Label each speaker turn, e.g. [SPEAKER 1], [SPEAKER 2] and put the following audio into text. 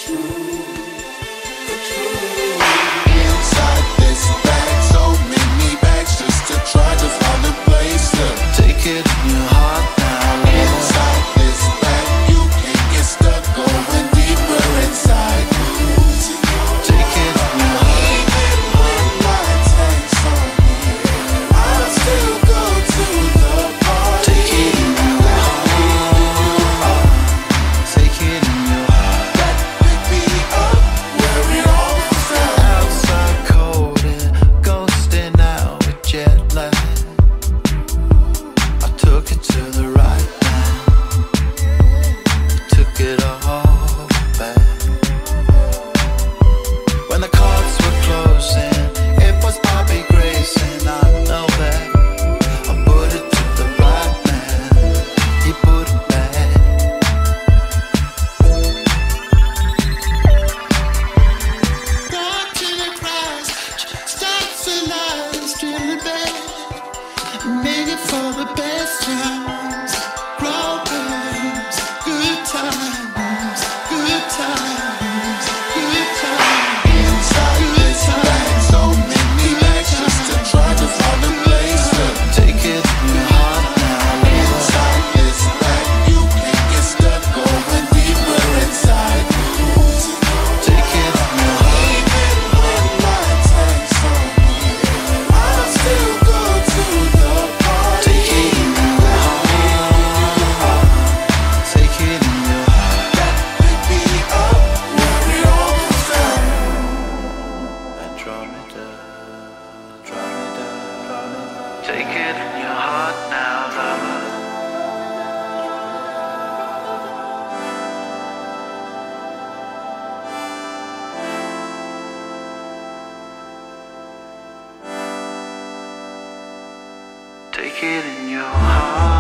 [SPEAKER 1] Inside this bag, so many bags just to try to find a place to
[SPEAKER 2] take it in your heart now.
[SPEAKER 1] Inside this bag, you can get stuck going deeper inside.
[SPEAKER 2] Take it in your heart.
[SPEAKER 1] Even when my tank's on me, I'll still go to the party.
[SPEAKER 2] Take it in your heart. Take it in your heart.
[SPEAKER 1] Pick me up where it all fell.
[SPEAKER 2] Outside cold and ghosting out with jet lag. I took it to the right now. Took it all back. When the cards were closing, it was Bobby Grace, and I know that. I put it to the right man. He put it back.
[SPEAKER 1] Got to the prize, starts to lie, still in bed. Made it for the best times, problems, good times, good times, good times. Inside this bag, so many bags just to try to find a place to
[SPEAKER 2] Take it in your heart now.
[SPEAKER 1] inside this bag, you can get stuck going deeper inside.
[SPEAKER 2] Take it in your heart.
[SPEAKER 1] Even when my tank's on me, I'll still go to the party.
[SPEAKER 2] Take it in your heart. Take it in your heart.
[SPEAKER 1] Pick me up where it all fell.
[SPEAKER 2] And draw me down, draw me down. Take it in your heart now, lover. Take it in your heart.